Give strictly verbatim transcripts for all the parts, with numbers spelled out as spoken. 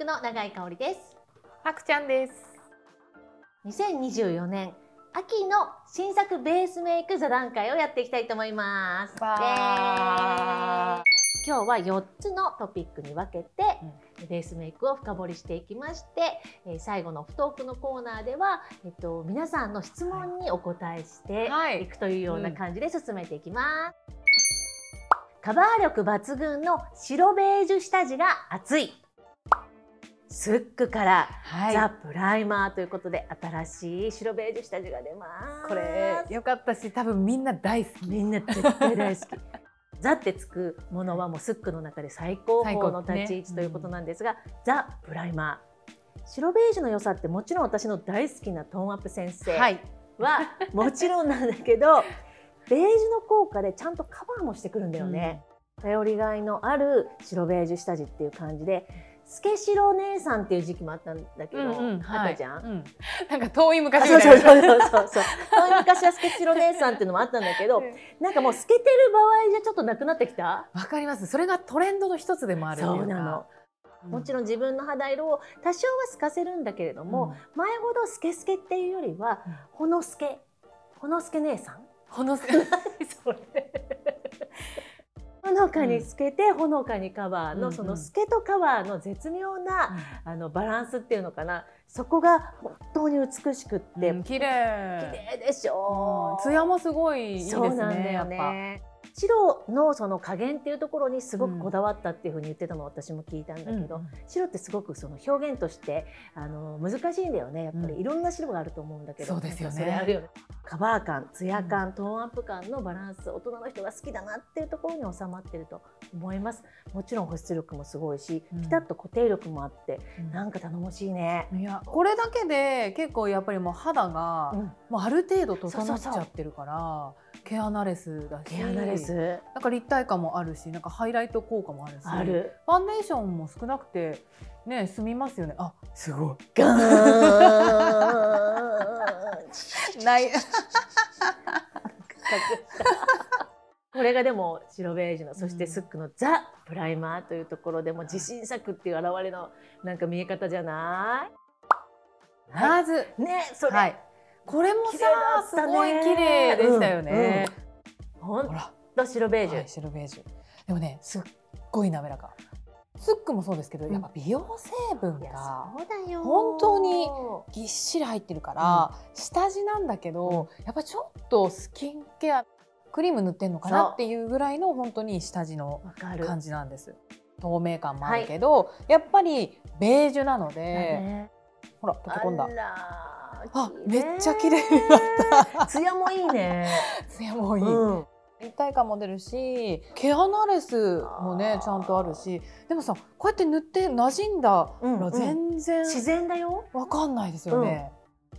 クの永井香織です。 パクちゃんです。 にせんにじゅうよねん秋の新作ベースメイク座談会をやっていきたいと思います。今日はよっつのトピックに分けて、うん、ベースメイクを深掘りしていきまして、えー、最後のオフトークのコーナーでは、えっと、皆さんの質問にお答えしていくというような感じで進めていきます。はい、うん、カバー力抜群の白ベージュ下地が熱いスックから、はい、ザ・プライマーということで新しい白ベージュ下地が出ます。 これよかったし、多分みんな大好き。 みんな絶対大好き。ザってつくものはもうスックの中で最高峰の立ち位置ということなんですが、ね、うん、ザ・プライマー。白ベージュの良さってもちろん私の大好きなトーンアップ先生はもちろんなんだけど、ベージュの効果でちゃんとカバーもしてくるんだよね。うん、頼りがいのある白ベージュ下地っていう感じで、スケ白姉さんっていう時期もあったんだけど、うんうん、あったじゃん、はい、うん、 なんか遠い昔みたいな。そうそうそうそうそう遠い昔はスケ白姉さんっていうのもあったんだけど、なんかもう透けてる場合じゃちょっとなくなってきた。 わかります。それがトレンドの一つでもある。 そうなの。もちろん自分の肌色を多少は透かせるんだけれども、うん、前ほどスケスケっていうよりは、うん、ほのすけほのすけ姉さんほのすけそれほのかに透けて、ほのかにカバーの、うん、その透けとカバーの絶妙な、うん、あのバランスっていうのかな、そこが本当に美しくって、うん、 綺麗綺麗でしょ。 ツヤもすごいいいですね。 そうなんだよね。白のその加減っていうところにすごくこだわったっていうふうに言ってたのを私も聞いたんだけど、うん、白ってすごくその表現としてあの難しいんだよね。やっぱりいろんな白があると思うんだけど、 そうですよね。 それあるよね。カバー感、ツヤ感、トーンアップ感のバランス、大人の人が好きだなっていうところに収まってると思います。もちろん保湿力もすごいし、ピタッと固定力もあって、うん、なんか頼もしいね。 いや、これだけで結構やっぱりもう肌が、うん、もうある程度整っちゃってるから、毛穴レスだし、 毛穴レス、 なんか立体感もあるし、なんかハイライト効果もあるし、 ある。 ファンデーションも少なくてね、済みますよね。あ、すごい。 ガーンない。 これがでも白ベージュの、そしてスックのザ・プライマーというところでも自信作っていう現れのなんか見え方じゃない？ まずね、それ、 はい、これもさ、すごい綺麗でしたよね。 ほんと白ベージュ、 はい、白ベージュ。でもね、すっごい滑らか。スックもそうですけど、やっぱ美容成分が本当にぎっしり入ってるから、下地なんだけど、やっぱちょっとスキンケアクリーム塗ってんのかなっていうぐらいの本当に下地の感じなんです。透明感もあるけど、やっぱりベージュなので、ほら溶け込んだ。あ、めっちゃ綺麗になった。 ツヤもいいね。 ツヤもいい。立体感も出るし、毛穴レスもねちゃんとあるし、でもさ、こうやって塗って馴染んだら全然自然だよ。 わかんないですよね。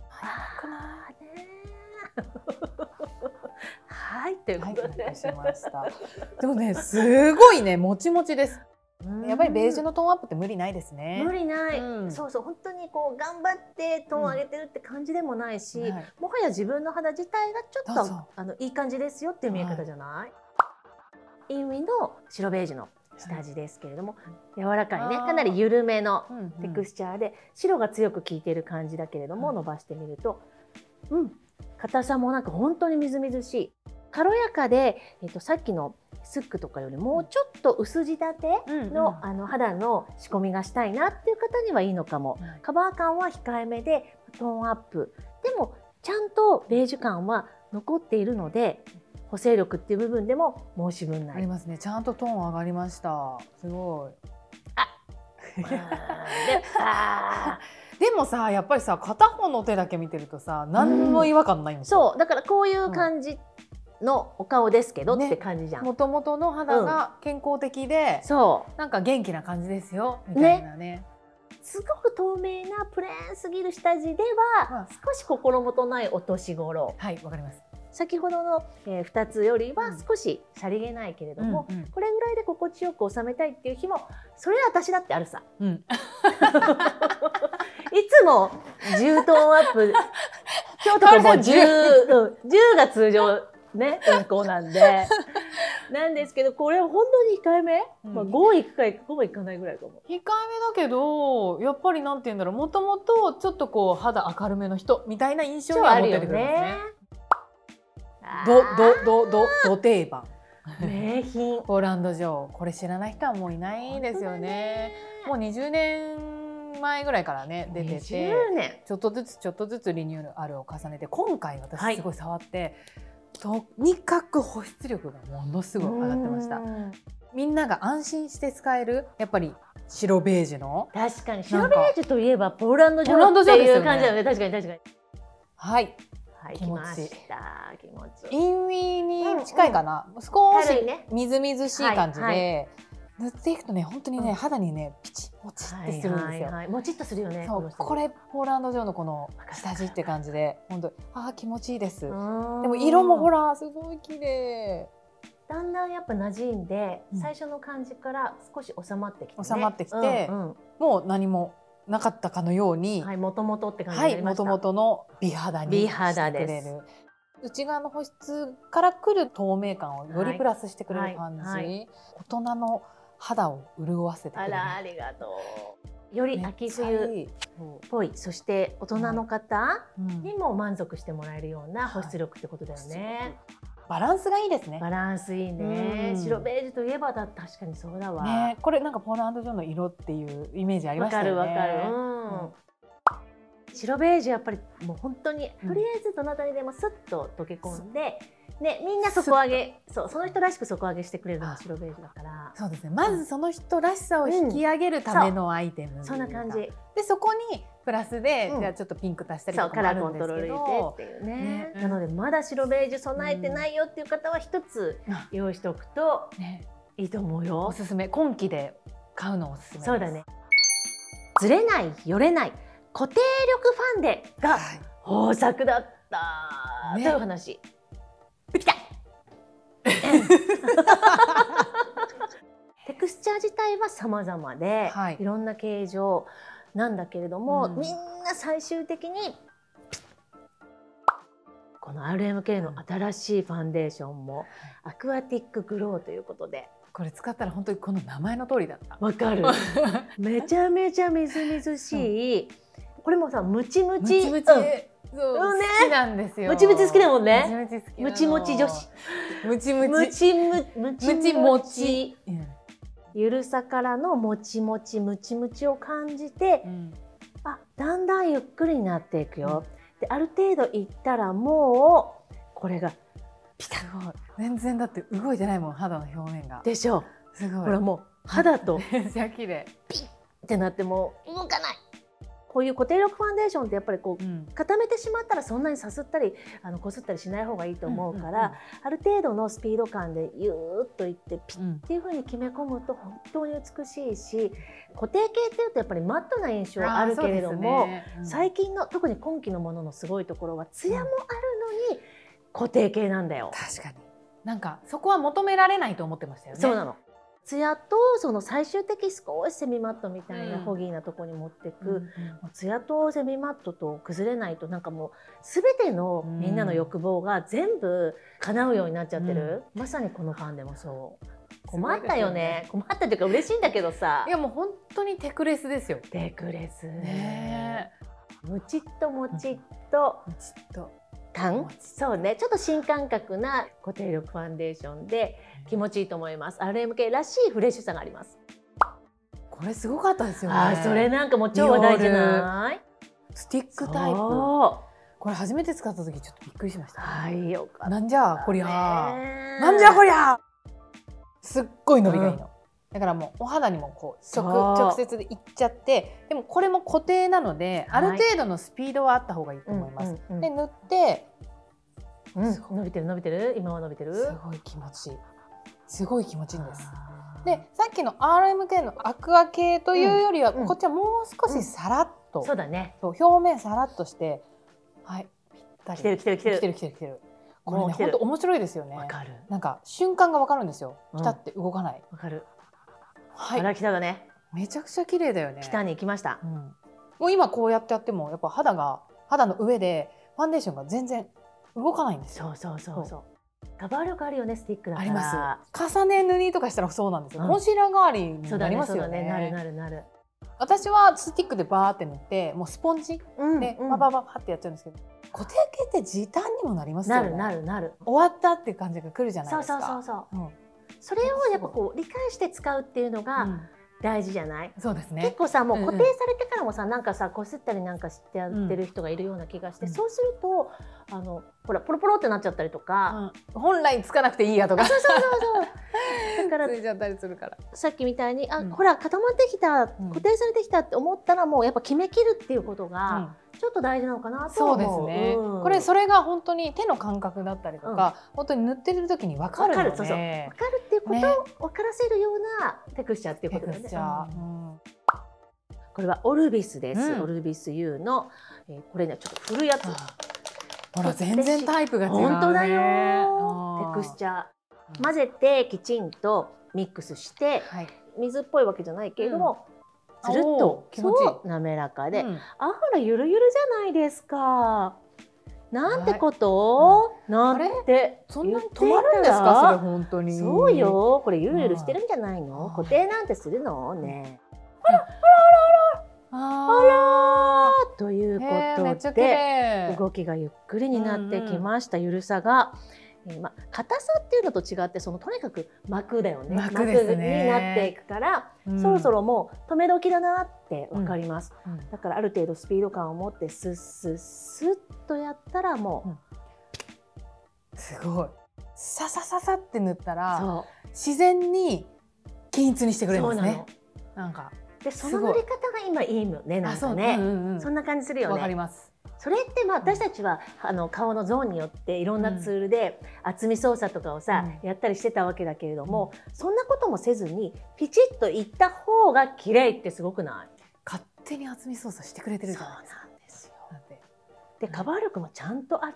はい、ということでしました。でもね、すごいね、もちもちです。やっぱりベージュのトーンアップって無理ないですね。 無理ない、うん、そうそう、本当にこう頑張ってトーン上げてるって感じでもないし、うん、はい、もはや自分の肌自体がちょっとあのいい感じですよっていう見え方じゃない？はい、インウィの白ベージュの下地ですけれども、柔らかいね、かなり緩めのテクスチャーで、白が強く効いている感じだけれども、伸ばしてみると、うん、硬さもなんか本当にみずみずしい。軽やかで、えっと、さっきのスックとかよりもうちょっと薄仕立ての、うん、あの肌の仕込みがしたいなっていう方にはいいのかも。うん、カバー感は控えめでトーンアップでもちゃんとベージュ感は残っているので、補正力っていう部分でも申し分ない。 ありますね。ちゃんとトーン上がりました。すごい。あであでもさ、やっぱりさ、片方の手だけ見てるとさ、何も違和感ないんですよ。 そう、だからこういう感じのお顔ですけどって感じじゃん。 もともとの肌が健康的で、 うん、そうなんか元気な感じですよみたいなね。ね、 すごく透明なプレーンすぎる下地では、うん、少し心もとないお年頃。 はい、わかります。 先ほどの、えー、ふたつよりは少しさりげないけれども、うんうん、これぐらいで心地よく収めたいっていう日もそれは私だってあるさ。うん、いつもじゅうトーンアップ、今日とかもじゅう、うん、じゅうが通常ね、運行なんでなんですけど、これは本当に控えめ、うん、まあごいくかごいかないぐらいかも。 控えめだけどやっぱりなんて言うんだろう、もともとちょっとこう肌明るめの人みたいな印象には持っててくれますね。どどどどど定番名品ポーランド女王、これ知らない人はもういないですよね。もうにじゅうねんまえぐらいからね出てて、ちょっとずつちょっとずつリニューアルを重ねて、今回私すごい触って、はい、とにかく保湿力がものすごい上がってました。みんなが安心して使える、やっぱり白ベージュの、 確かに白ベージュといえばポーランド女王っていう感じだよね。確かに確かに。 はい、 はい、気持ちいい。気持ちいい。 インウィに近いかな、うんうん、少しみずみずしい感じで、はいはい、塗っていくとね、本当にね、うん、肌にねピチッもちってするんですよ。 もちっとするよね。 そう、これポーランド女王のこの下地って感じで、本当ああ気持ちいいです。でも色もほらすごい綺麗。 だんだんやっぱ馴染んで、うん、最初の感じから少し収まってきて、ね、 収まってきて、うんうん、もう何もなかったかのように、 はい、もともとって感じになりました。 はい、もともとの美肌にしてくれる。内側の保湿からくる透明感をよりプラスしてくれる感じ、はいはいはい、大人の肌を潤わせてくれる。 あら、ありがとう。より秋冬っぽい、そして大人の方にも満足してもらえるような保湿力ってことだよね。 バランスがいいですね。 バランスいいね。うん、白ベージュといえばだ、確かにそうだわ。ね、 これなんかポーランド女王の色っていうイメージありましたよね。 わかるわかる。うんうん、白ベージュやっぱりもう本当に、とりあえずどなたにでもスッと溶け込んで、ね、みんな底上げ、そうその人らしく底上げしてくれるのが白ベージュだから。 そうですね。まずその人らしさを引き上げるためのアイテム、 うん、そんな感じで、そこにプラスで、うん、じゃあちょっとピンク足したりとかもあるんですけど、 カラーコントロール入れてっていうね。ね、なのでまだ白ベージュ備えてないよっていう方は一つ用意しておくといいと思うよ。 おすすめ。今期で買うのおすすめです。 そうだね。ずれない、よれない固定力ファンデが豊作だったという話。できた。テクスチャー自体は様々で、はい、いろんな形状なんだけれども、うん、みんな最終的にこの アールエムケー の新しいファンデーションもアクアティックグローということで、 これ使ったら本当にこの名前の通りだった。 わかる。めちゃめちゃみずみずしい、うん、これもさムチムチ、 ムチムチ、うん、そう、ね、好きなんですよ。 ムチムチ好きだもんね。 ムチムチ女子。 ムチムチ。 ムチムチムチムチ。ゆるさからのもちもちムチムチを感じて、うん、あ、だんだんゆっくりになっていくよ。うん、で、ある程度いったらもうこれがピタッ。 全然だって動いてないもん、肌の表面が。 でしょ。 すごい。 これもう肌とめっちゃ綺麗。 ピッってなっても動かない。こういう固定力ファンデーションってやっぱりこう、うん、固めてしまったらそんなにさすったりあのこすったりしない方がいいと思うから、ある程度のスピード感でゆーっといってピッっていう風に決め込むと本当に美しいし、固定系っていうとやっぱりマットな印象あるけれども、ね、うん、最近の特に今期のもののすごいところはツヤもあるのに固定系なんだよ。 確かに。なんかそこは求められないと思ってましたよね。 そうなの。ツヤとその最終的少しセミマットみたいなホギーなところに持っていく、うん、ツヤとセミマットと崩れないとなんかもう全てのみんなの欲望が全部叶うようになっちゃってる、うん、まさにこのファンでもそう困ったよ ね, ね困ったというか嬉しいんだけどさ、 いやもう本当にテクレスですよ。 テクレスね、ムチッともちっと、 うん、ムチッと感、そうね、ちょっと新感覚な固定力ファンデーションで気持ちいいと思います。 アールエムケー らしいフレッシュさがあります。 これすごかったですよね。 あ、それなんかもう超話題じゃない？ スティックタイプ。これ初めて使った時ちょっとびっくりしました、ね。 はい、よかった、ね。 なんじゃこりゃなんじゃこりゃすっごい伸びがいいの、うん、だからもうお肌にもこう直直接でいっちゃって、でもこれも固定なので、はい、ある程度のスピードはあった方がいいと思います。で塗って、 うん、伸びてる伸びてる、今は伸びてる。 すごい気持ちいい。すごい気持ちいいんです。でさっきの アールエムケー のアクア系というよりは、うん、こっちはもう少しさらっと、 うん、そうだね、 そう表面さらっとして、はい、ぴったり来てる来てる来てる来てる来てる来てる。これね本当面白いですよね。 わかる。 なんか瞬間がわかるんですよ。ピタって動かない。 わかる。 はい。 あら、来ただね。 めちゃくちゃ綺麗だよね。 北に行きました。 うん、もう今こうやってやってもやっぱ肌が肌の上でファンデーションが全然動かないんですよ。 そうそうそうそう。 カバー力あるよね、スティックだから。 あります。重ね塗りとかしたらそうなんですよ。コンシーラー代わりになりますよね。 なるなるなる。 私はスティックでバーって塗ってもうスポンジでババババってやっちゃうんですけど、固定系って時短にもなりますよね。 なるなるなる。 終わったっていう感じが来るじゃないですか。 そうそうそうそう。それをやっぱこう理解して使うっていうのが大事じゃない？そうですね。結構さ、もう固定されてからもさ、なんかさ、こすったりなんかしてやってる人がいるような気がして、そうするとあのほらポロポロってなっちゃったりとか、 本来つかなくていいやとか、 そうそうそうそう。だからついちゃったりするから、 さっきみたいに、あ、ほら固まってきた、固定されてきたって思ったらもうやっぱ決めきるっていうことがちょっと大事なのかなと思う。 そうですね。これそれが本当に手の感覚だったりとか、本当に塗ってる時に分かるので、分かるっていうことを分からせるようなテクスチャーっていうことなんですよ。これはオルビスです。オルビス ユー のこれね、ちょっと古いやつ。 ほら全然タイプが違うね。 本当だよ。テクスチャー混ぜてきちんとミックスして、水っぽいわけじゃないけれども、つるっと気持ちいい、滑らかで、あ、ほらゆるゆるじゃないですか。なんてこと？なんてそんなに止まるんですか？それ本当に。 そうよ。これゆるゆるしてるんじゃないの？固定なんてするのね。あらあらあらあらあらということで動きがゆっくりになってきました。ゆるさが。まあ、硬さっていうのと違って、そのとにかく膜だよね。膜になっていくから、うん、そろそろもう止め時だなってわかります。うん、だからある程度スピード感を持ってスッスッスッとやったらもう、 うん、すごい。ささささって塗ったら自然に均一にしてくれるんですね。なんかでその塗り方が今いいのね。なんかね、そんな感じするよね。 わかります。 それってまあ私たちはあの顔のゾーンによっていろんなツールで厚み操作とかをさ、うん、やったりしてたわけだけれども、うん、そんなこともせずにピチッといった方が綺麗ってすごくない？ 勝手に厚み操作してくれてるじゃないですか。 そうなんですよ。でカバー力もちゃんとあって、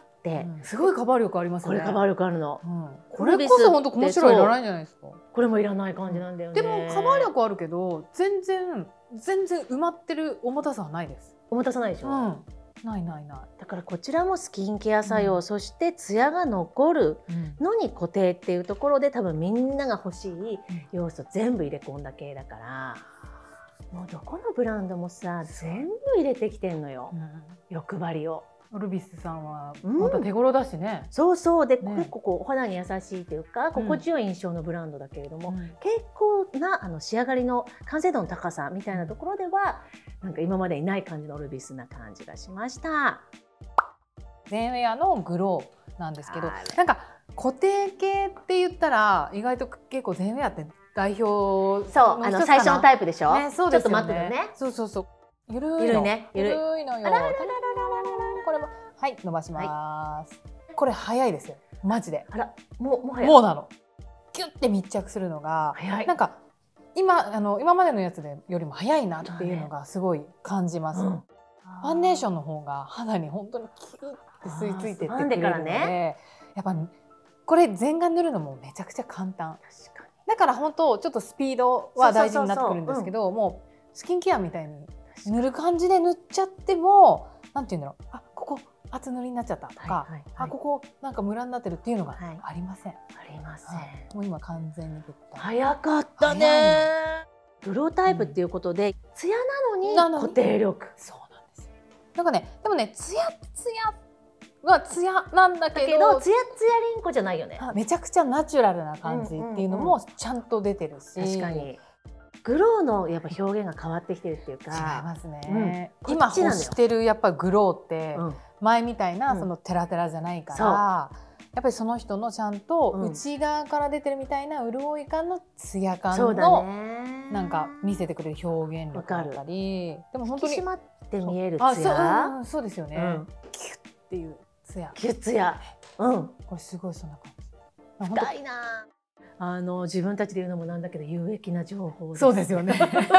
うん、すごいカバー力ありますね。 これカバー力あるの。 うん、これこそ本当コンシーラーいらないんじゃないですか。 これもいらない感じなんだよね。 でもカバー力あるけど全然全然埋まってる重たさはないです。 重たさないでしょ。うん、 ないないない。 だからこちらもスキンケア作用、うん、そしてツヤが残るのに固定っていうところで多分みんなが欲しい要素全部入れ込んだ系だから、もうどこのブランドもさ全部入れてきてんのよ、うん、欲張りを。 オルビスさんはまた手頃だしね。 うん、そうそうで、ね、結構こうお肌に優しいというか心地よい印象のブランドだけれども、うん、結構なあの仕上がりの完成度の高さみたいなところではなんか今までにない感じのオルビスな感じがしました。 全ウェアのグローなんですけど、なんか固定系って言ったら意外と結構全ウェアって代表そうあの最初のタイプでしょ。ね、 そうですよね。 ちょっと待ってね。 そうそうそう。ゆるいの。 ゆるいね。ゆるいのよ。これもはい伸ばします。これ早いですよ。マジで。 あらもうもはやもうなの。キュッて密着するのがなんか今あの今までのやつでよりも早いなっていうのがすごい感じます。ファンデーションの方が肌に本当にキュッて吸い付いてってくれるので、やっぱこれ全顔塗るのもめちゃくちゃ簡単。だから本当ちょっとスピードは大事になってくるんですけど、もうスキンケアみたいに塗る感じで塗っちゃってもなんていうんだろう、あここ厚塗りになっちゃったとか、あここなんかムラになってるっていうのがありません。ありません。 もう今完全に早かったね。グロータイプっていうことでツヤなのに固定力。そうなんですよ。 なんかねでもねツヤツヤはツヤなんだけど、 ツヤツヤリンコじゃないよね。 めちゃくちゃナチュラルな感じっていうのもちゃんと出てるし、 確かにグローのやっぱ表現が変わってきてるっていうか、 違いますね。今欲してるやっぱグローって前みたいなそのテラテラじゃないから、やっぱりその人のちゃんと内側から出てるみたいな潤い感のツヤ感のなんか見せてくれる表現力だったり、 でも本当に引き締まって見えるツヤ、 そうですよね。キュッっていうツヤ、 キュッツヤ、うん、 これすごいそんな感じ。 深いな。あの自分たちで言うのもなんだけど有益な情報です。 そうですよね。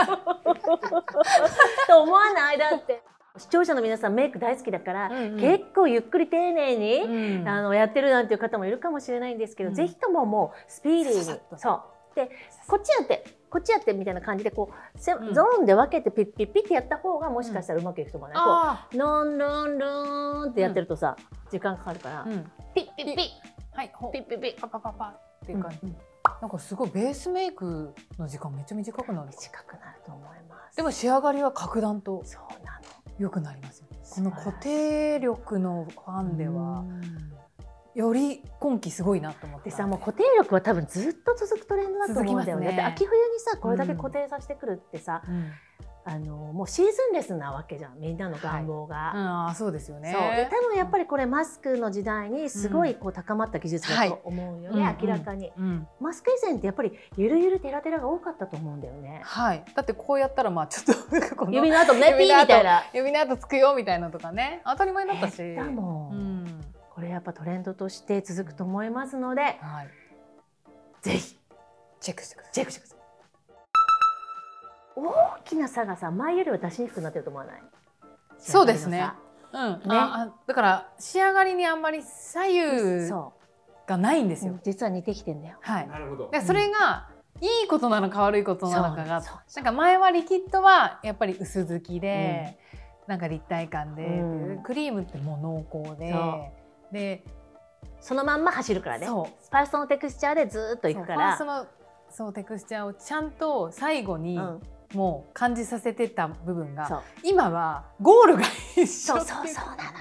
と思わない？だって視聴者の皆さんメイク大好きだから、うんうん、結構ゆっくり丁寧に、うん、あのやってるなんていう方もいるかもしれないんですけど、うん、ぜひとももうスピーディーに、そうでこっちやってこっちやってみたいな感じでこう、うん、ゾーンで分けてピッピッピッってやった方がもしかしたらうまくいくと思うね。こうルンルンルンってやってるとさ、うん、時間かかるから、うん、ピッピッピッはいピッピッピッパパパパっていう感じ、うんうん、なんかすごいベースメイクの時間めっちゃ短くなる。 短くなると思います。 でも仕上がりは格段とそうなの良くなりますよね。この固定力のファンではより今季すごいなと思って。 でさ、もう固定力は多分ずっと続くトレンドだと思うんだよね。だって秋冬にさこれだけ固定させてくるってさ、うん、あのもうシーズンレスなわけじゃん、みんなの願望が。はい、 ああそうですよね。 そうで多分やっぱりこれマスクの時代にすごいこう高まった技術だと思うよね、うんはい、明らかに、うんうん、マスク以前ってやっぱりゆるゆるテラテラが多かったと思うんだよね。 はい、だってこうやったらまあちょっとこの指の跡ねピーみたいな指の跡つくよみたいなとかね当たり前だったし。 だもん、うん、これやっぱトレンドとして続くと思いますので、はい、ぜひチェックしてください。 チェックしてください。大きな差がさ前よりは出しにくくなってると思わない？ そうですね。うん。ね、ああだから仕上がりにあんまり左右がないんですよ。 実は似てきてんだよ。 はい。なるほど。でそれがいいことなのか悪いことなのかが、なんか前はリキッドはやっぱり薄づきで、うん、なんか立体感で、うん、クリームってもう濃厚で、でそのまんま走るからね。スパイスのテクスチャーでずっといくから。 ファーストのそうテクスチャーをちゃんと最後に、うんもう感じさせてた部分が今はゴールが一緒。 そうそうそうなのよ。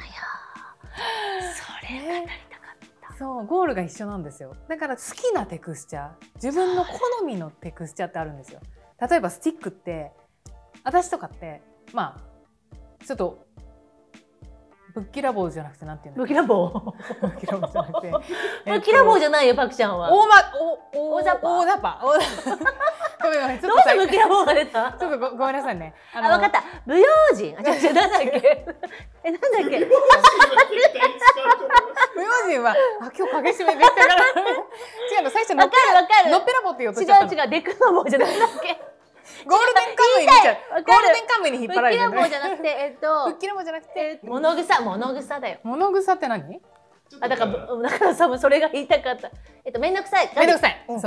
それが足りたかった。 そうゴールが一緒なんですよ。だから好きなテクスチャー、自分の好みのテクスチャーってあるんですよ。例えばスティックって私とかってまあちょっとぶっきらぼうじゃなくてなんていうの？ ぶっきらぼう。 ぶっきらぼうじゃなくて。 ぶっきらぼうじゃないよパクちゃんは。 大まお大雑把。 大雑把。ごめんごめん。 どうしてぶっきらぼうが出た？ ちょっと ご, ごめんなさいね。 あ、わかった。不用心。あ、違う違うなんだっけ。え、なんだっけ。不用心はあ今日影締めできたから。違うの最初のっぺらわかるのっぺらぼうって言おうとしちゃったの。 違う違うデクノボーじゃないんだっけ。 ゴールデンカムイにちゃう。ゴールデンカムイに引っ張られてる。 ぶっきらぼうじゃなくてえっと。 ぶっきらぼうじゃなくて物草物草だよ。 物草って何？ あだからだからさそれが言いたかった。えっとめんどくさい。 めんどくさい。そう。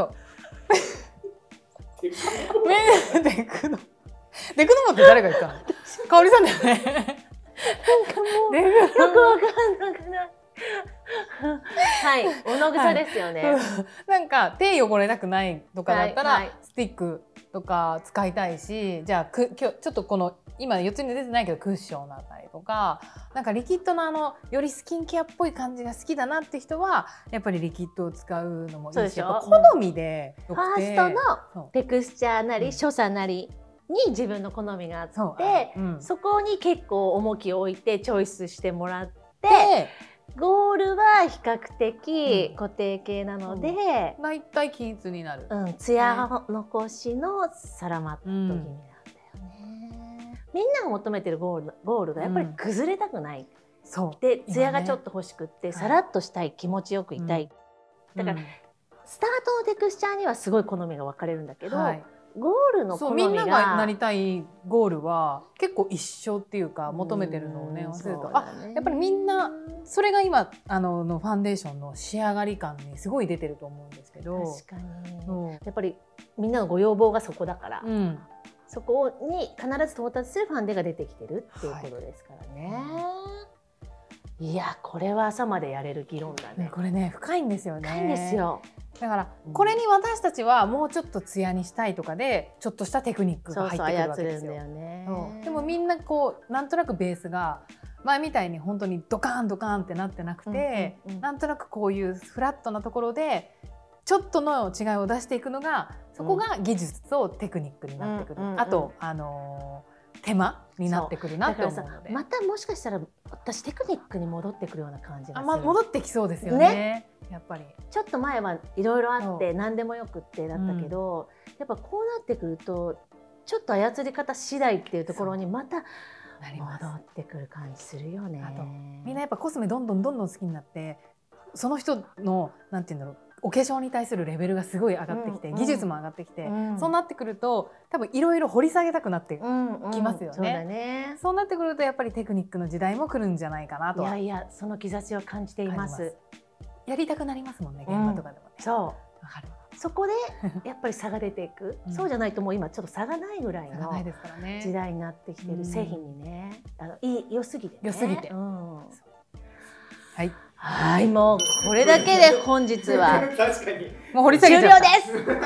めデクノデクノボって誰が言ったの？香織さんだよね。 なんかもうよくわかんなくない。はい、物草ですよね。はい、 なんか手汚れたくないとかだったら、はいはい、スティックとか使いたいし、じゃあく今日ちょっとこの今よっつに出てないけどクッションだったりとか、なんかリキッドのあのよりスキンケアっぽい感じが好きだなって人はやっぱりリキッドを使うのもいいし、好みでよくて、 ファーストのテクスチャーなり、うん、所作なりに自分の好みがあって、そ,、うん、そこに結構重きを置いてチョイスしてもらって。ゴールは比較的固定系なので、 だいたい均一になる。 うん、ツヤ残しのサラマット気味なんだよね。みんなが求めてるゴール、ゴールがやっぱり崩れたくない。そうで、ツヤがちょっと欲しくって、さらっとしたい、気持ちよくいたい。だからスタートのテクスチャーにはすごい好みが分かれるんだけど。ゴールの好みがみんながなりたいゴールは結構一緒っていうか求めてるのをね忘れると、あやっぱりみんなそれが今あののファンデーションの仕上がり感にすごい出てると思うんですけど、 確かにやっぱりみんなのご要望がそこだから、うん、そこに必ず到達するファンデが出てきてるっていうことですからね。はい、いやこれは朝までやれる議論だね。 これね深いんですよね。 深いんですよ。 だからこれに私たちはもうちょっとツヤにしたいとかでちょっとしたテクニックが入ってくるわけですよ。でもみんなこうなんとなくベースが前みたいに本当にドカーンドカーンってなってなくて、なんとなくこういうフラットなところでちょっとの違いを出していくのがそこが技術とテクニックになってくる。あとあの手間になってくるなって思うので、 またもしかしたら私テクニックに戻ってくるような感じがする。 あ、ま、戻ってきそうですよね。ねやっぱりちょっと前はいろいろあって何でもよくってだったけど、うん、やっぱこうなってくるとちょっと操り方次第っていうところにまた戻ってくる感じするよね。 あとみんなやっぱコスメどんどんどんどん好きになってその人のなんていうんだろうお化粧に対するレベルがすごい上がってきて、うん、技術も上がってきて、うん、そうなってくると多分いろいろ掘り下げたくなってきますよね。そうなってくるとやっぱりテクニックの時代も来るんじゃないかなと。 いやいやその兆しを感じています。 やりたくなりますもんね現場とかでもね。 うん、そうわかる。そこでやっぱり差が出ていく、うん、そうじゃないともう今ちょっと差がないぐらいの時代になってきてる製品にね、あのいい良すぎてね。 良すぎて。 うん、 はい。 はい、もうこれだけで本日は確かにもう掘り下げ終ちゃった了です。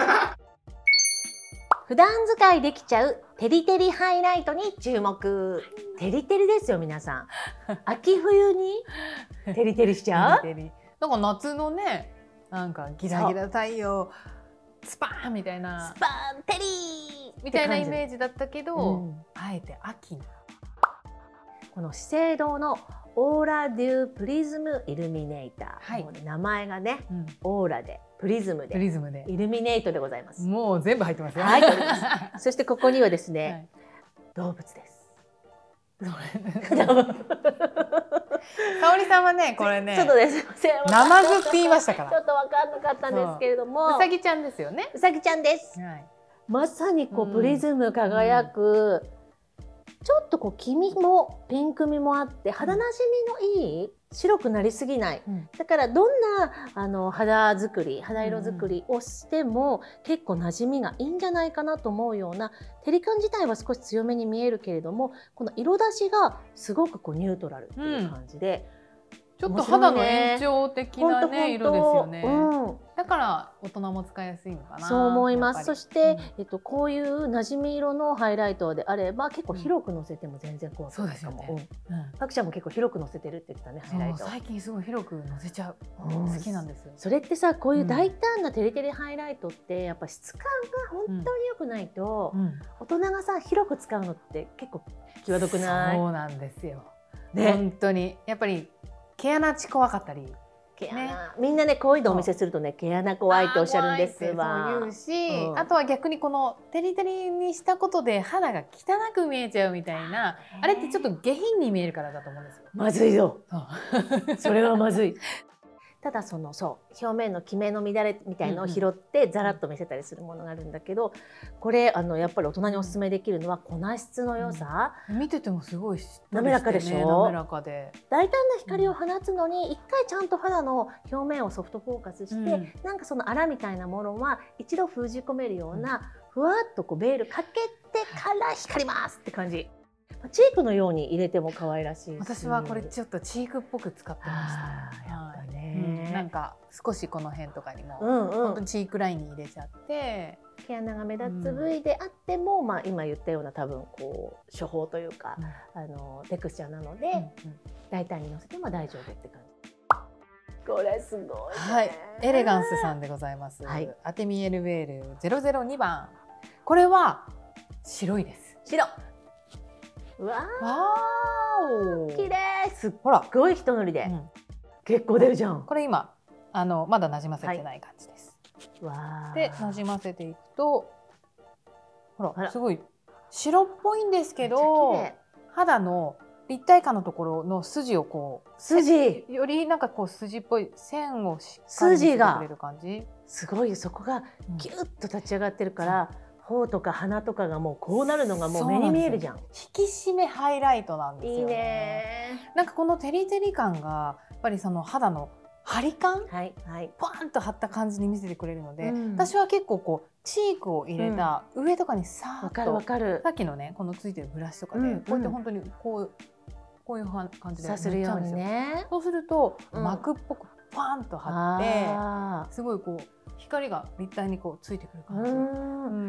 普段使いできちゃうテリテリハイライトに注目。テリテリですよ皆さん。秋冬にテリテリしちゃう。 テリテリなんか夏のね、なんかギラギラ太陽スパーンみたいなスパーンテリーみたいなイメージだったけど、うん、あえて秋にこの資生堂のオーラデュープリズムイルミネーター、はい、もうね、名前がね、うん、オーラでプリズムで、プリズムでイルミネートでございます。 もう全部入ってますよ。 はい、そしてここにはですね、はい、動物です。 香織さんはね、これね、 ちょっとです生具って言いましたから、 ちょっと分かんなかったんですけれども、 うさぎちゃんですよね。 うさぎちゃんです。はい、まさにこうプリズム輝く、うん、ちょっとこう黄身もピンクみもあって肌なじみのいい、白くなりすぎない、うん、だからどんなあの肌作り肌色作りをしても、うん、結構なじみがいいんじゃないかなと思うような、テリカン自体は少し強めに見えるけれども、この色出しがすごくこうニュートラルっていう感じで、 うん、ちょっと肌の延長的なね色ですよね、うん、だから大人も使いやすいのかな、 そう思います。そして、うん、えっと、こういうなじみ色のハイライトであれば結構広くのせても全然怖くないかも。パクちゃんも結構広くのせてるって言ってたね、ハイライト。 最近すごい広くのせちゃう、うん、好きなんですよ。 それってさ、こういう大胆なテリテリハイライトってやっぱ質感が本当に良くないと、うんうん、大人がさ広く使うのって結構際どくない？ そうなんですよ、ね、本当にやっぱり毛穴ち怖かったり、 毛穴、ね、みんなねこういうのお見せするとね毛穴怖いっておっしゃるんですわ。 そう言うし、うん、あとは逆にこのテリテリにしたことで肌が汚く見えちゃうみたいな、あれってちょっと下品に見えるからだと思うんですよ。 まずいよ。それはまずい。ただそのそう表面のキメの乱れみたいのを拾ってザラッと見せたりするものがあるんだけど、これあのやっぱり大人におすすめできるのは粉質の良さ、 うん、見ててもすごい滑らかでしょ。 滑らかで大胆な光を放つのに一回ちゃんと肌の表面をソフトフォーカスして、うん、なんかそのあらみたいなものは一度封じ込めるような、ふわっとこうベールかけてから光りますって感じ。チークのように入れても可愛らしいし、 私はこれちょっとチークっぽく使ってました。やっぱね、うん、なんか少しこの辺とかにも、うんうん、本当にチークラインに入れちゃって、 毛穴が目立つ部位であっても、うん、まあ今言ったような多分こう処方というか、うん、あのテクスチャーなので、うんうん、大胆にのせても大丈夫って感じ。これすごいね。 はい、エレガンスさんでございます。はい、アテミエルベールゼロゼロにばん。これは白いです。 白。わー、綺麗。すっごい一塗りで、うん、結構出るじゃん。 これ今あのまだなじませてない感じです。はい、でなじませていくと、ほらすごい白っぽいんですけど、肌の立体感のところの筋をこう筋よりなんかこう筋っぽい線をしっかり見せてくれる感じ。 すごい、そこがギュッと立ち上がってるから。うん、頬とか鼻とかがもうこうなるのがもう目に見えるじゃん。 引き締めハイライトなんですよね。いいね。なんかこのテリテリ感がやっぱりその肌の張り感、はいはい、パーンと張った感じに見せてくれるので、うん、私は結構こうチークを入れた上とかにさーっと、うん、かるわかる。さっきのねこのついてるブラシとかで、うん、こうやって本当にこうこういう感じでさするようにね。 そうすると、うん、膜っぽくパーンと張って、すごいこう光が立体にこうついてくる感じ。うん、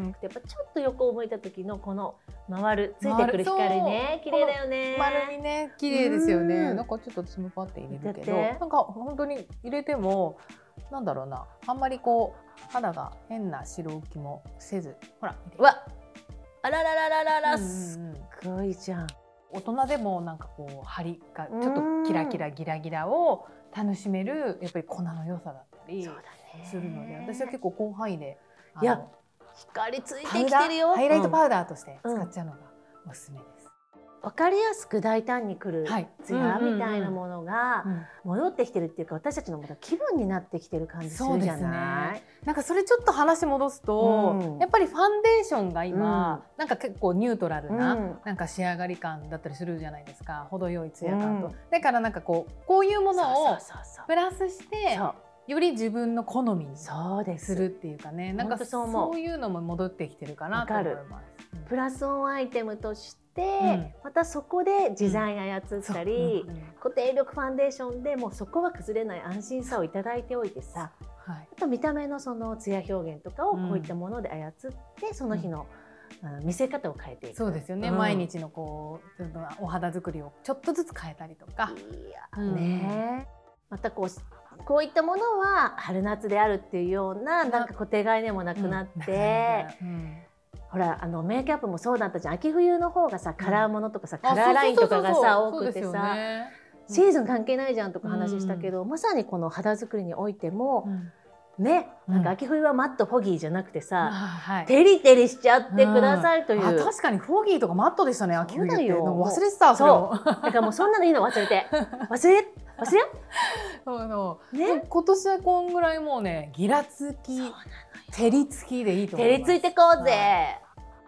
やっぱちょっと横を向いた時のこの回るついてくる光ね、綺麗だよね。 丸みね、綺麗ですよね。なんかちょっと私もパッて入れるけど、なんか本当に入れてもなんだろうな、あんまりこう肌が変な白浮きもせず、ほら、 うわ、あらららららら、すっごいじゃん。 大人でもなんかこう張りがちょっとキラキラギラギラを楽しめるやっぱり粉の良さだったりするので、私は結構広範囲で、 いや光ついてきてるよ。 ハイライトパウダーとして使っちゃうのがおすすめです。 分かりやすく大胆にくるツヤみたいなものが戻ってきてるっていうか、私たちのまた気分になってきてる感じするじゃない。 なんかそれちょっと話戻すと、うん、やっぱりファンデーションが今、うん、なんか結構ニュートラルな、うん、なんか仕上がり感だったりするじゃないですか。程よいツヤ感と、うん、だからなんかこうこういうものをプラスしてより自分の好みにするっていうかね、なんかそういうのも戻ってきてるかなと思います。 プラスオンアイテムとしてて、うん、またそこで自在に操ったり、うんうん、固定力ファンデーションでもうそこは崩れない安心さをいただいておいてさ、はい、あと見た目のそのツヤ表現とかをこういったもので操って、うん、その日の、うん、見せ方を変えていく。そうですよね、うん、毎日のこうお肌作りをちょっとずつ変えたりとか。いや、うん、ね、またこうこういったものは春夏であるっていうようななんか固定概念もなくなって、うんうん、ほらあのメイクアップもそうだったじゃん。秋冬の方がさカラーものとかさ、うん、カラーラインとかがさ多くてさ、シーズン関係ないじゃんとか話したけど、うん、まさにこの肌作りにおいても、うん、ね、なんか秋冬はマットフォギーじゃなくてさ、うん、はい、テリテリしちゃってくださいという、うん、あ、確かにフォギーとかマットでしたね。秋冬って忘れてた。そうだからもうそんなのいいの忘れて忘れ忘れよあの、ね、今年はこんぐらいもうね、ギラつき照りつきでいいと思います。照りついてこうぜ、はい、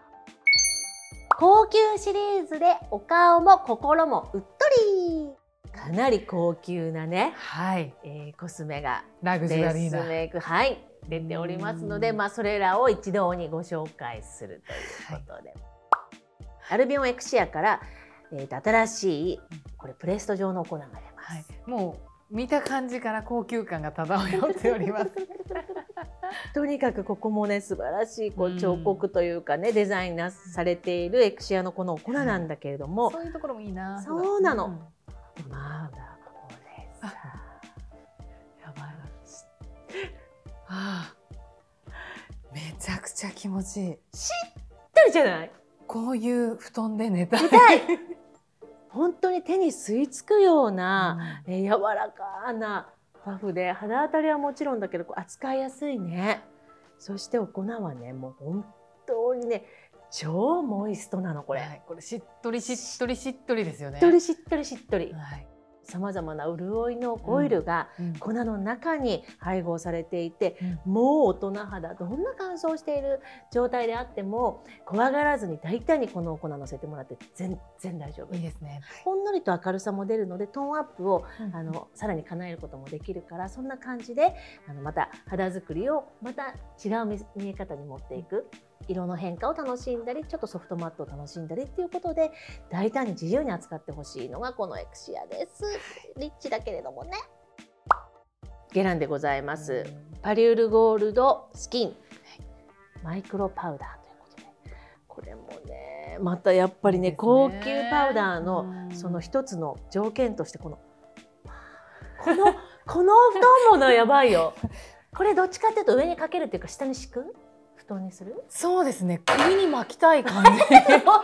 高級シリーズでお顔も心もうっとり、かなり高級なね、はい、えー、コスメがラグジュアリーなベースメイク、はい、出ておりますので、まあ、それらを一堂にご紹介するということで、はい、アルビオンエクシアから、えー、と新しいこれプレスト状の粉が出ます、はい、もう見た感じから高級感が漂っておりますとにかくここもね素晴らしいこう彫刻というかね、うん、デザインなされているエクシアのこのお粉なんだけれども、そういうところもいいな。そうなの、うん、まだこれさやばいはあ、めちゃくちゃ気持ちいい。しっとりじゃない？こういう布団で寝たい。寝たい本当に手に吸い付くような、うん、え柔らかなパフで肌当たりはもちろんだけどこう扱いやすいね。そしてお粉はねもう本当にね超モイストなのこれ、はい、これしっとりしっとりしっとりですよね。しっとりしっとりしっとり、はい、さまざまな潤いのオイルが粉の中に配合されていて、うん、もう大人肌どんな乾燥している状態であっても怖がらずに大胆にこのお粉のせてもらって全然大丈夫。いいですね。ほんのりと明るさも出るのでトーンアップを、うん、あのさらに叶えることもできるから、そんな感じであのまた肌作りをまた違う見え方に持っていく。色の変化を楽しんだりちょっとソフトマットを楽しんだりっていうことで大胆に自由に扱ってほしいのがこのエクシアです。リッチだけれどもね。ゲランでございます。パリュールゴールドスキンマイクロパウダーということで、これもねまたやっぱりね高級パウダーのその一つの条件としてこのこのこの布団ものやばいよ。これどっちかっていうと上にかけるっていうか下に敷く布団にする？そうですね。首に巻きたい感じ。どっち？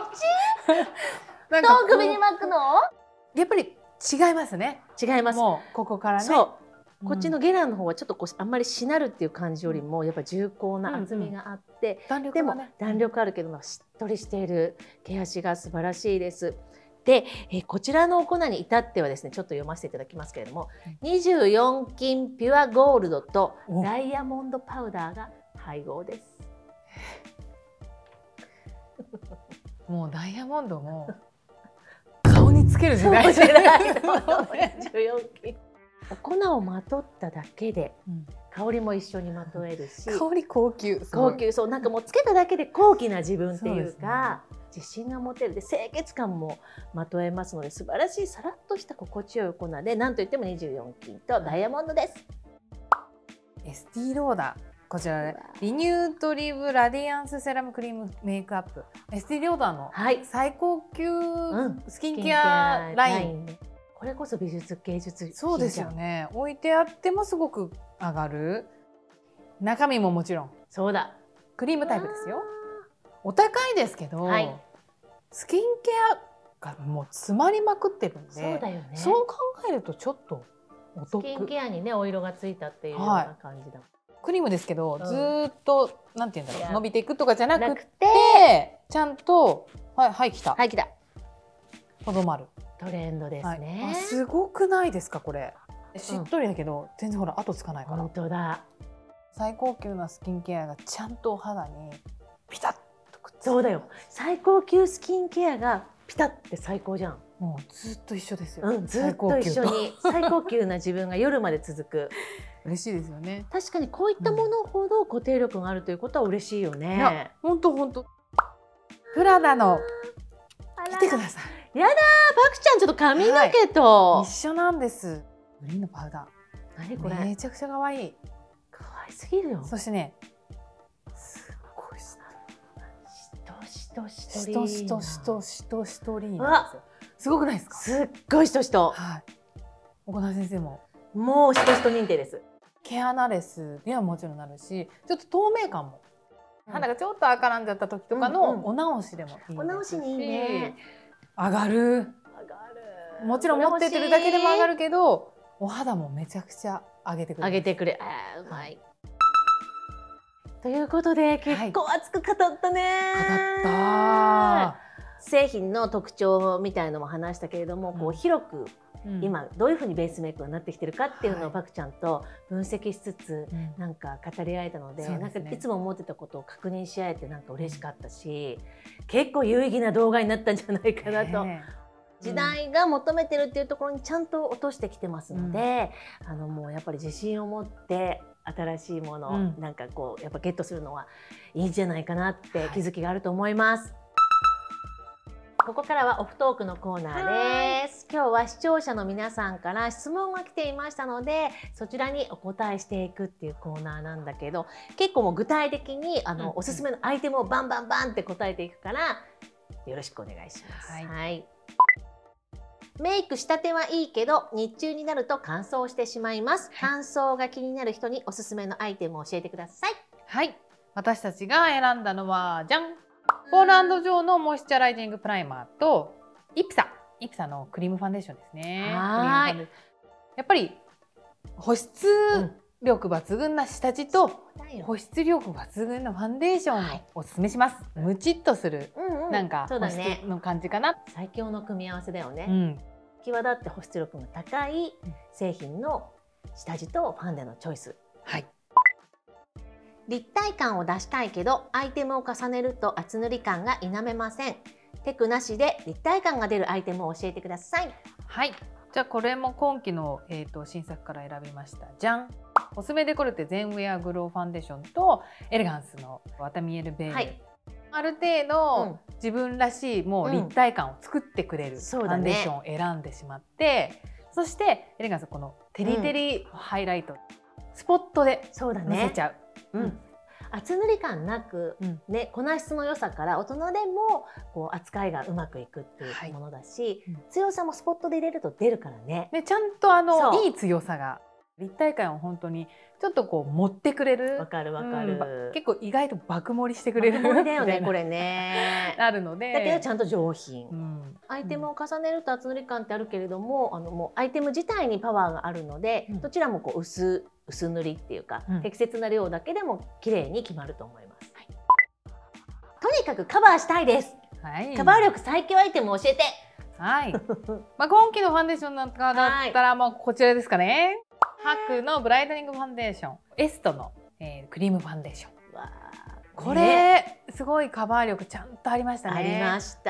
なんか首に巻くの？やっぱり違いますね。違います。もうここからね。そう。こっちのゲランの方はちょっとこうあんまりしなるっていう感じよりもやっぱ重厚な厚みがあって、うんうん、でも弾力あるけどもしっとりしている毛足が素晴らしいです。で、えこちらのお粉に至ってはですねちょっと読ませていただきますけれども、にじゅうよんきんピュアゴールドとダイヤモンドパウダーが配合です。もうダイヤモンドも顔につける時代じゃない。お粉をまとっただけで、うん、香りも一緒にまとえるし、香り高級高級そうなんかもうつけただけで高貴な自分っていうか、ね、自信が持てるで清潔感もまとえますので素晴らしいさらっとした心地よいお粉でなんといってもにじゅうよんきんとダイヤモンドです。エスティローダーこちらでリニュートリブラディアンスセラムクリームメイクアップエスティローダーの最高級スキンケアライン、うん、これこそ美術芸術そうですよね。置いてあってもすごく上がる。中身ももちろんそうだクリームタイプですよ。お高いですけど、はい、スキンケアがもう詰まりまくってるんでそうだよね。そう考えるとちょっとお得。スキンケアにねお色がついたっていうような感じだ、はい、クリームですけど、うん、ずっとなんていうんだろう伸びていくとかじゃなくてちゃんとはいはいきたはいきたとどまるトレンドですね、はい、すごくないですかこれ。しっとりだけど、うん、全然ほら後つかないから。本当だ。最高級なスキンケアがちゃんとお肌にピタッとくっつく。そうだよ。最高級スキンケアがピタッて最高じゃん。もうずっと一緒ですよ。うん、ずっと一緒に最高級な自分が夜まで続く。嬉しいですよね。確かにこういったものほど固定力があるということは嬉しいよね。いや、本当本当。プラダの見てください。やだー、パクちゃんちょっと髪の毛と、 はい、一緒なんです。グリーンのパウダー。 何これ？ めちゃくちゃ可愛い。 可愛すぎるよ。 そしてね、すごいしとしとしとしとしとしとしとしとりーななんですよ。すごくないですか？ すっごいしとしと。 はい。岡田先生ももうしとしと認定です。 毛穴レスにはもちろんなるし、ちょっと透明感も、うん、肌がちょっと赤らんじゃった時とかのお直しでもいいですし、お直しにいいね。 上がる。上がる。もちろん持っててるだけでも上がるけど、お肌もめちゃくちゃ上げてくれる。 上げてくれ。あー、うまい。ということで結構熱く語ったね。 語った。 製品の特徴みたいのも話したけれども、うん、こう広く今どういうふうにベースメイクになってきてるかっていうのをパクちゃんと分析しつつなんか語り合えたので、うん、なんかいつも思ってたことを確認し合えてなんか嬉しかったし、結構有意義な動画になったんじゃないかなと。時代が求めてるっていうところにちゃんと落としてきてますので、うん、あのもうやっぱり自信を持って新しいものをなんかこうやっぱゲットするのはいいんじゃないかなって気づきがあると思います。はい、ここからはオフトークのコーナーです。今日は視聴者の皆さんから質問が来ていましたので、そちらにお答えしていくっていうコーナーなんだけど、結構もう具体的にあの、うん、おすすめのアイテムをバンバンバンって答えていくからよろしくお願いします。はい、はい。メイクしたてはいいけど日中になると乾燥してしまいます。乾燥が気になる人におすすめのアイテムを教えてください。 はい、私たちが選んだのはじゃん、ポール&ジョーのモイスチャライジングプライマーとイプサイプサのクリームファンデーションですね。はい。やっぱり保湿力抜群な下地と保湿力抜群のファンデーションをおすすめします。はい、ムチッとする、うんうん、なんか保湿の感じかな。 最強の組み合わせだよね。うん、際立って保湿力の高い製品の下地とファンデのチョイス。はい。立体感を出したいけどアイテムを重ねると厚塗り感が否めません。テクなしで立体感が出るアイテムを教えてください。はい。 じゃあこれも今期の、えーと新作から選びました。じゃん。コスメデコルテ全ウェアグローファンデーションとエレガンスのワタミエルベール。はい、ある程度、うん、自分らしいもう立体感を作ってくれるファンデーションを選んでしまって、そしてエレガンスこのテリテリハイライト、うん、スポットでのせちゃう。 うん、厚塗り感なく、うんね、粉質の良さから大人でもこう扱いがうまくいくっていうものだし、はい、うん、強さもスポットで入れると出るからね。 でちゃんとあのいい強さが立体感を本当にちょっとこう持ってくれる。 わかるわかる、 うん、結構意外と爆盛りしてくれる。 爆盛りだよねこれね。 あるので。 だけどちゃんと上品。うん、アイテムを重ねると厚塗り感ってあるけれども、あのもうアイテム自体にパワーがあるので、うん、どちらもこう薄薄塗りっていうか、うん、適切な量だけでも綺麗に決まると思います。はい、とにかくカバーしたいです。はい、カバー力最強アイテムを教えて。 はい。まあ今期のファンデーションなんかだったら、まあこちらですかね。ハクのブライトニングファンデーション、エストの、えー、クリームファンデーション。わこれ、ね、すごいカバー力ちゃんとありましたね。 ありました。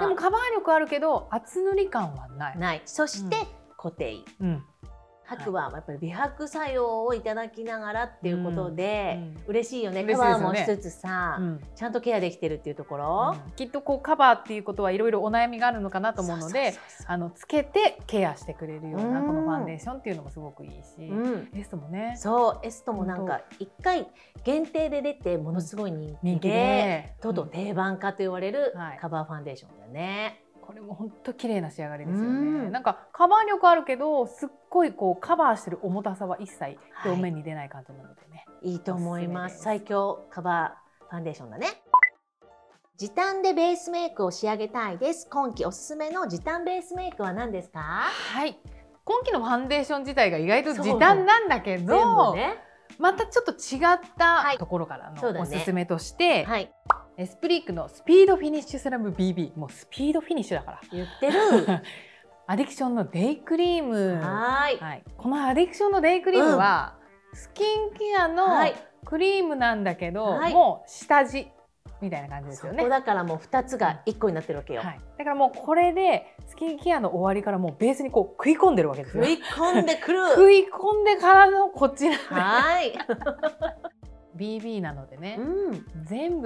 でもカバー力あるけど厚塗り感はない。 ない。そして、うん、固定。うん、白はやっぱり美白作用をいただきながらっていうことで、うんうん、嬉しいよね。カバーもしつつさ、うん、ちゃんとケアできてるっていうところ、 うん、きっとこうカバーっていうことはいろいろお悩みがあるのかなと思うので、あのつけてケアしてくれるようなこのファンデーションっていうのもすごくいいし、うん、エストもね。 そうエストもなんか一回限定で出てものすごい人気で、とうとう定番化と言われるカバーファンデーションだよね。 これも本当綺麗な仕上がりですよね。うん、なんかカバー力あるけどすっごいこうカバーしてる重たさは一切表面に出ない感じなのでね、 はい、いいと思います。最強カバーファンデーションだね。時短でベースメイクを仕上げたいです。今期おすすめの時短ベースメイクは何ですか？ はい、今期のファンデーション自体が意外と時短なんだけど、ね、またちょっと違ったところからのおすすめとして、はい、エスプリークのスピードフィニッシュセラム ビービー、もうスピードフィニッシュだから言ってるアディクションのデイクリーム。はい、はい、このアディクションのデイクリームは、うん、スキンケアのクリームなんだけど、はい、もう下地みたいな感じですよね。 そこだからもうふたつがいっこになってるわけよ、 はい、だからもうこれでスキンケアの終わりからもうベースにこう食い込んでるわけですよ。 食い込んでくる食い込んでからのこっちなんで、 はいビービー なのでね、うん、全部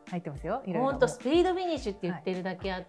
入ってますよ。いろいろ。 本当スピードフィニッシュって言ってるだけあって、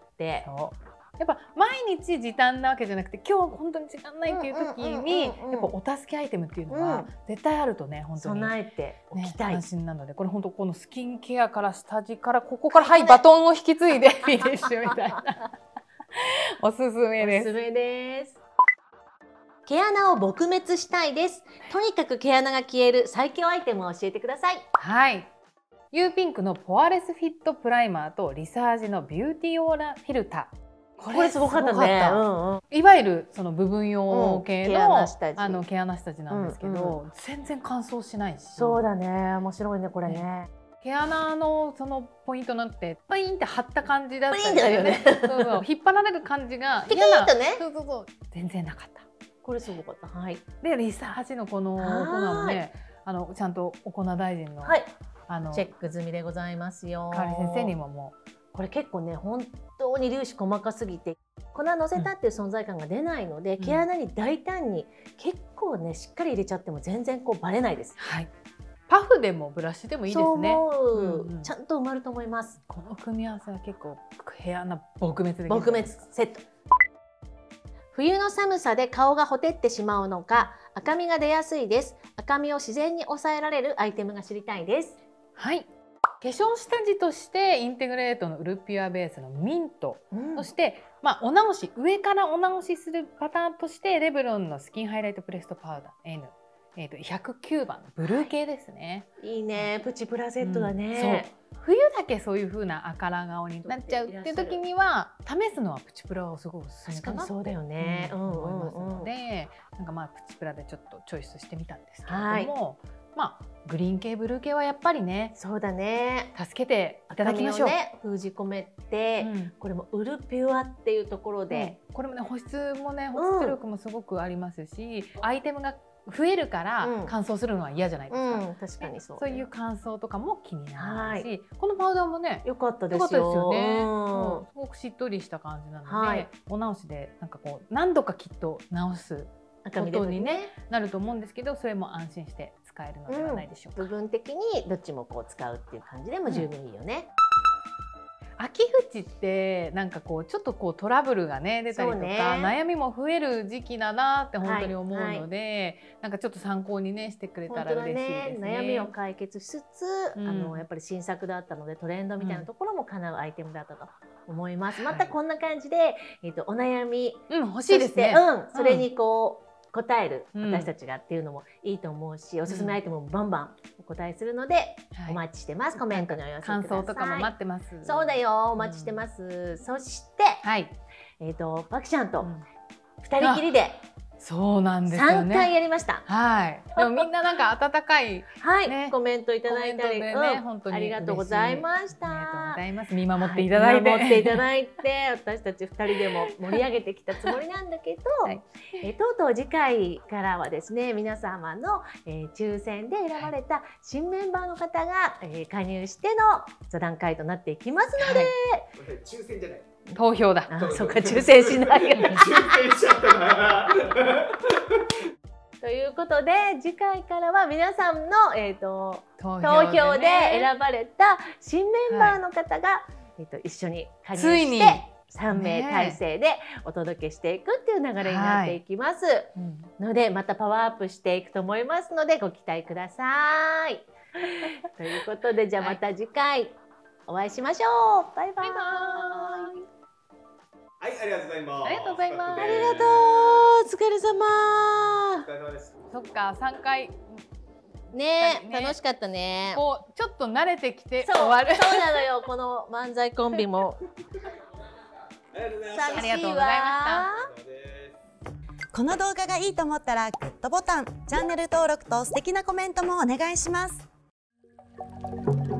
はい、やっぱ毎日時短なわけじゃなくて、今日本当に時間ないっていう時にやっぱお助けアイテムっていうのは絶対あるとね、本当に備えておきたい、 ね、安心なので、これ本当このスキンケアから下地からここからはいバトンを引き継いでフィニッシュみたいなおすすめです。 おすすめです。毛穴を撲滅したいです。とにかく毛穴が消える最強アイテムを教えてください。 はい。ユーピンクのポアレスフィットプライマーとリサージのビューティーオーラフィルター。 これすごかったね。うんうん、 いわゆるその部分用系の、うん、毛穴下地、あの毛穴下地なんですけど、うんうん、全然乾燥しないし。 そうだね。面白いねこれね。ね、 毛穴のそのポイントなんてパインって張った感じだったり、 ね、よね。 そうそう引っ張られる感じがピキッとね。 そうそうそう全然なかった。 これすごかった。はい。 でリサーチのこの粉もね、あのちゃんとお粉大臣の、 はい、 あのチェック済みでございますよ。 香織先生にももうこれ結構ね本当に粒子細かすぎて粉のせたっていう存在感が出ないので、うん、毛穴に大胆に結構ねしっかり入れちゃっても全然こうバレないです。 はい。パフでもブラシでもいいですね。 そううんうん、ちゃんと埋まると思います。 この組み合わせは結構毛穴撲滅できる。 撲滅セット。冬の寒さで顔がほてってしまうのか赤みが出やすいです。赤みを自然に抑えられるアイテムが知りたいです。 はい。化粧下地としてインテグレートのウルピュアベースのミント、うん、そして、まあ、お直し上からお直しするパターンとしてレブロンのスキンハイライトプレストパウダー N、えー、とひゃくきゅうばんのブルー系ですね。 いいね、プチプラセットだね、 うん、そう冬だけそういう風な赤ら顔になっちゃうっていう時には試すのはプチプラをすごいおすすめかな。 そうだよね、 うん、思いますので、なんかまあプチプラでちょっとチョイスしてみたんですけれども、はい、まあグリーン系ブルー系はやっぱりね、 そうだね、 助けていただきましょう。 ね、封じ込めて、うん、これもウルピュアっていうところで、 うん、これもね保湿もね保湿力もすごくありますし、うん、アイテムが増えるから乾燥するのは嫌じゃないですか、うんうん、 確かにそう、ね、 そういう乾燥とかも気になるし、このパウダーもね良かったですよね、うん、 すごくしっとりした感じなので、はい、お直しでなんかこう何度かきっと直すことに、ね、なると思うんですけど、それも安心して使えるのではないでしょうか、 うん、部分的にどっちもこう使うっていう感じでも十分いいよね、 うん、秋口ってなんかこうちょっとこうトラブルがね出たりとか、ね、悩みも増える時期だなって本当に思うので、はいはい、なんかちょっと参考にねしてくれたら嬉しいですね。 悩みを解決しつつ、うん、あのやっぱり新作だったのでトレンドみたいなところも叶うアイテムだったと思います、うん、またこんな感じで、えーと、お悩み、 うん、欲しいですね、 うん、それにこう、うん答える私たちがっていうのもいいと思うし、うん、おすすめアイテムもバンバンお答えするので、うん、お待ちしてます。コメントにお寄せください。 感想とかも待ってます。 そうだよ、お待ちしてます。うん、そして、はい、えっとパキちゃんと二人きりで、 そうなんですよね。 さんかいやりました。 はい。でもみんななんか温かい、 はい、コメントいただいたり、 ね、 うん、 本当にありがとうございました。 ありがとうございます。見守っていただいて、 はい、見守っていただいて、私たちふたりでも盛り上げてきたつもりなんだけど、はい、えとうとう次回からはですね、皆様の、えー、抽選で選ばれた新メンバーの方が、えー、加入しての座談会となっていきますので、はい、 抽選じゃない。 投票だ。 あ、そうか、抽選しないよ。 抽選しちゃったな。 ということで次回からは皆さんの、えー、と投票で選ばれた新メンバーの方が、はい、えー、と一緒に加入してさんめい体制でお届けしていくっていう流れになっていきます、はい、うん、のでまたパワーアップしていくと思いますのでご期待ください。ということでじゃあまた次回お会いしましょう。バイバイ。 はい、ありがとうございます。 ありがとうございます。 ありがとう。お疲れ様。 お疲れ様です。 そっか、さんかい。 ね、ね、楽しかったね。 こうちょっと慣れてきて終わる。 そうなのよ、この漫才コンビも。 ありがとうございました。 ありがとうございました。 この動画がいいと思ったらグッドボタン、チャンネル登録と素敵なコメントもお願いします。